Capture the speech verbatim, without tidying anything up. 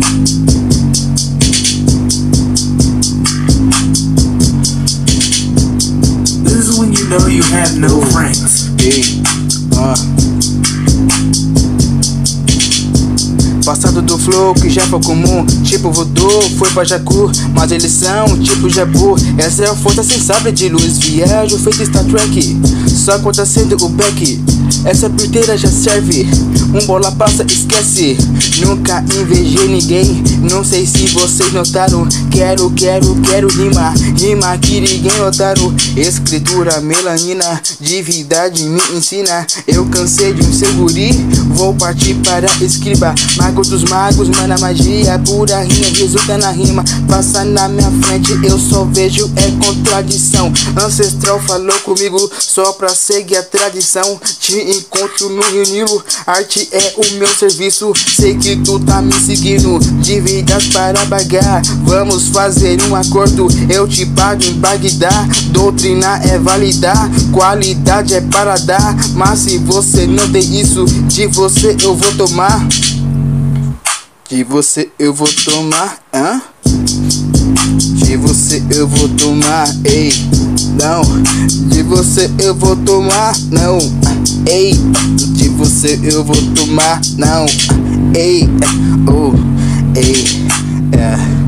This is when you know you have no friends. Ei, ah. Passado do flow que já foi comum, tipo voodoo, foi pra Jacu, mas eles são tipo Jabu. Essa é a força sem sabre de luz, viajo feito Star Trek, só acontecendo o back. Essa pirteira já serve, um bola passa, esquece. Nunca invejei ninguém, não sei se vocês notaram. Quero, quero, quero rima, rima que ninguém notaram. Escritura melanina, divindade me ensina. Eu cansei de um seu guri, vou partir para escriba. Mago dos magos, mano, a magia pura rima resulta na rima. Passa na minha frente, eu só vejo é contradição. Ancestral falou comigo, só pra seguir a tradição. Te encontro no Rio Nilo, arte é o meu serviço. Sei que tu tá me seguindo, dívidas para pagar. Vamos fazer um acordo, eu te pago em Bagdá. Doutrina é validar, qualidade é para dar. Mas se você não tem isso, de você eu vou tomar. De você eu vou tomar, hã? De você eu vou tomar, ei, não. De você eu vou tomar, não, ei. De você eu vou tomar, não, ei, oh, ei, é.